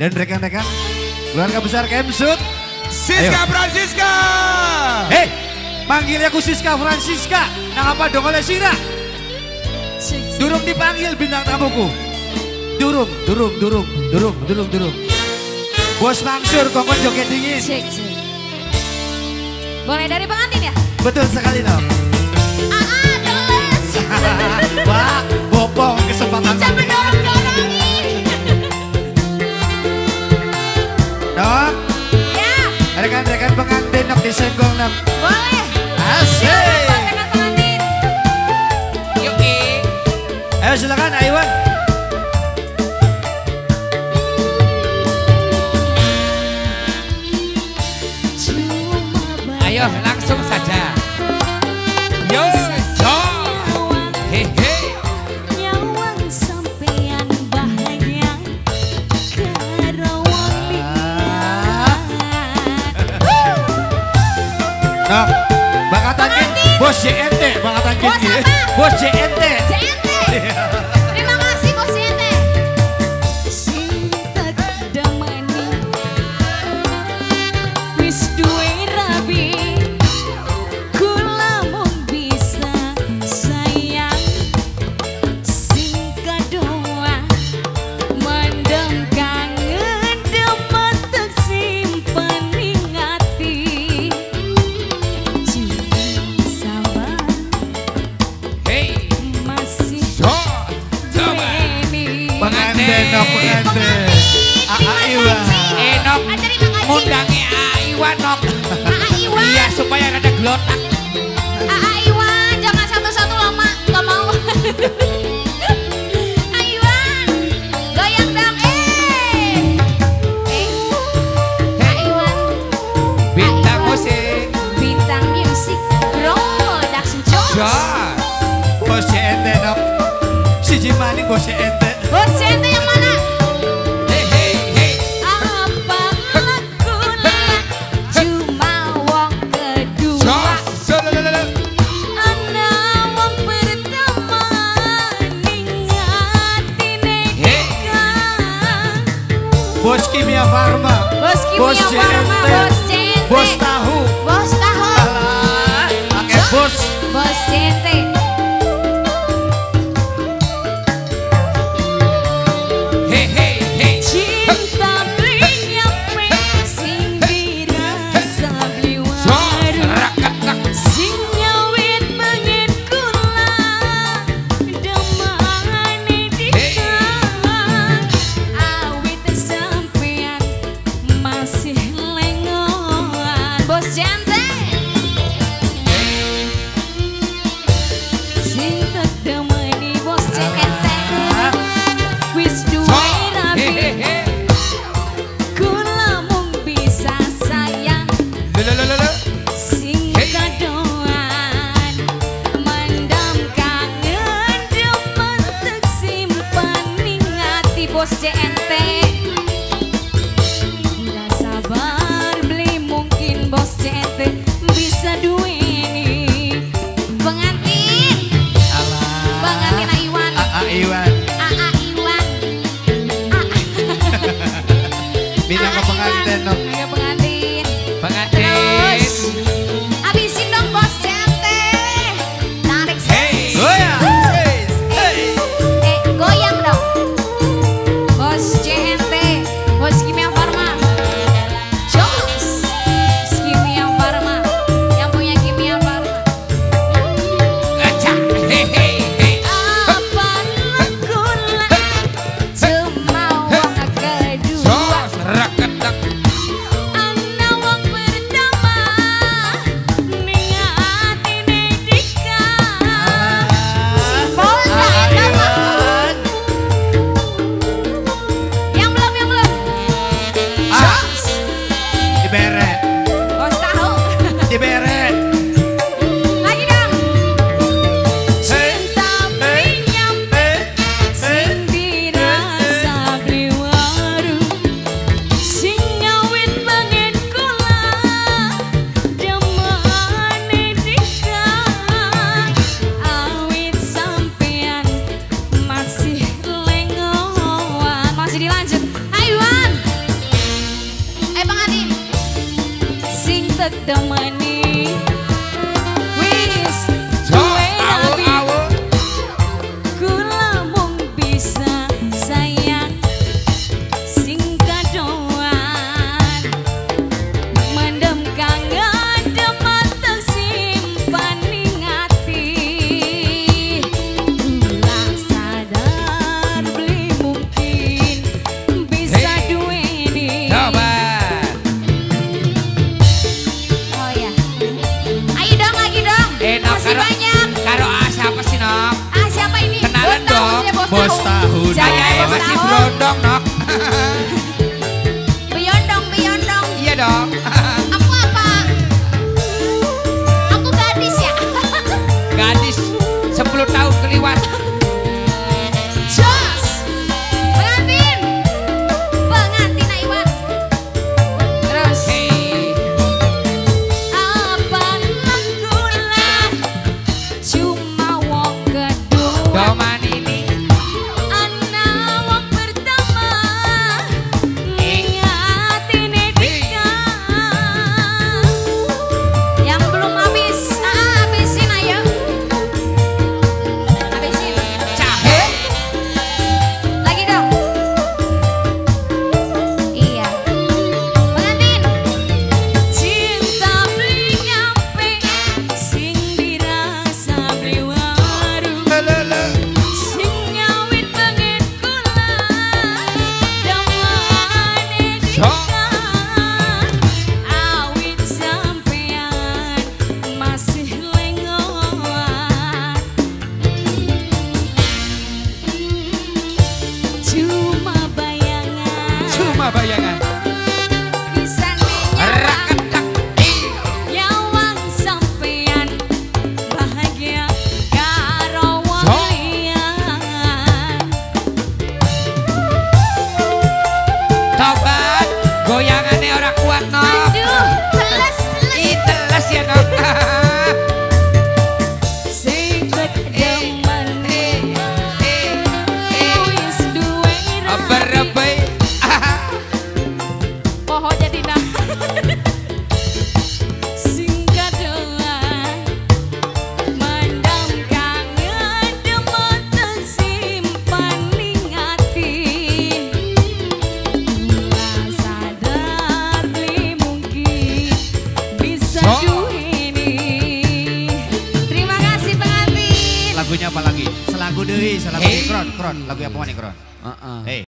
Dan rekan-rekan keluarga besar Kemsut. Siska Francisca. Hei, manggilnya aku Siska Francisca. Nang apa dong oleh Sira? Durung dipanggil bintang tamuku. Durung. Bos Mangsur, kongkon joget dingin. Cek. Boleh dari pengantin ya? Betul sekali dong. Jelas. Wah, bopong kesempatan. Jangan dorong-dorongin. Dok, Ya, rekan-rekan pengantin nok disenggol nok. boleh. Asik. Buat rekan pengantin. Yuk, Ayo silakan Aiwan. ayo langsung saja. Yo, yo. Hehe. Nyawang sampean bahagia karawang liat. Nok, bakatan bos JNT, bakatan Bos gini. apa? Bos JNT. JNT. Terima kasih Bos JNT. Sinta damani wis duwe rabi kula mung bisa sayang sing kadoa mendem kangen demetek simpen ning ati sabar Hey. masih Yo. Coba. Pengantin, nok pengantin. Aiwan. Nok. Mundangi Aiwan nok. Iwan, Iya supaya rada glotak. Iwan, jangan satu-satu lama, gak mau. Iwan, goyang dong, Iwan, Bintang musik. bintang musik, production Jones. Jos. Bos JNT nok. Si Jimani bos JNT. Bos JNT yang mana? Hey. Apa lakulah cuma wong kedua. Jos. Ana wong pertama ning atine kita. Bos Kimia Farma. Bos Bos Kimia Farma, JNT. Bos JNT. Bos Tahu. Bos Tahu. Alah, pakai bos. Bos JNT. Hey. Cinta belinya sing dirasa bliwar. Jos. Rakatak. Sing nyawit pengen kula damane dikan. Awit sampean masih lengoan. Bos JNT. Sing tedemeni Bos JNT. Wis duwe rabi Hehehe. kula mung bisa sayang sing kadoan mendam kangen demetek simpan ning ati. Bos JNT udah sabar beli mungkin Bos JNT bisa duweni pengantin Aiwan. Aiwan. Iwan. Bintang ke pengantin nok. Ayo pengantin. Pengantin. Terus habisin dong Bos JNT. Tarik Hey. Goyang. Hey. goyang dong. Bos JNT, Bos Kimia Farma. Jos. Kimia Farma. Yang punya Kimia Farma. Acak. Hey. Apa lakulah cuma wong kedua. Jos. Rakatak. temani wis Jo, duwe nabi awu. kula mung bisa sayang sing kadoan mendem kangen demet tersimpan ning ati kula sadar beli mungkin bisa Hey. duweni. Coba. Oh ya. Ayo dong lagi dong. Nok, Masih banyak. Karo siapa sih Nok? Ah siapa ini? Kenalan Bos tahu, dong. ya, Bos tahu. Jangan Saya bos masih tahu. berondong Nok. Beyondong, beyondong. Iya dong. Aku apa? Aku gadis ya. Gadis 10 tahun keliwat. Jos. Pengantin. Pengantin Aiwan. Terus. Hey. Apa lakulah cuma wong kedua. Doman ini Anak wong pertama ngingatine Dika. Yang belum habis, habisin ayo. Habisin. cahe. Lagi dong. Iya. Pengantin. Cinta beli nyampe sing dirasa beli warung. Lele. Sing nyawit pengen kula damane Dika. Awit sampean masih lengoan. Cuma bayangan Cuma bayangan. bisa ngenyawang Raketak. nyawang sampean bahagia karo wong Jo. liyan. Tobat. Goyangannya orang kuat Nok. Aduh, teles teles. Ih, teles ya Nok. Sing kedemen Eh. wis duwe Berrebay. poho jadi nah. Sing kadoan mandang kangen demet tersimpan ning ati. Kula sadar beli mungkin bisa So. duweni. Terima kasih pengantin. Lagunya apa lagi? Selagu deui, selagu Hey. Kron. Lagu apa nih Kron? Heeh. Hey.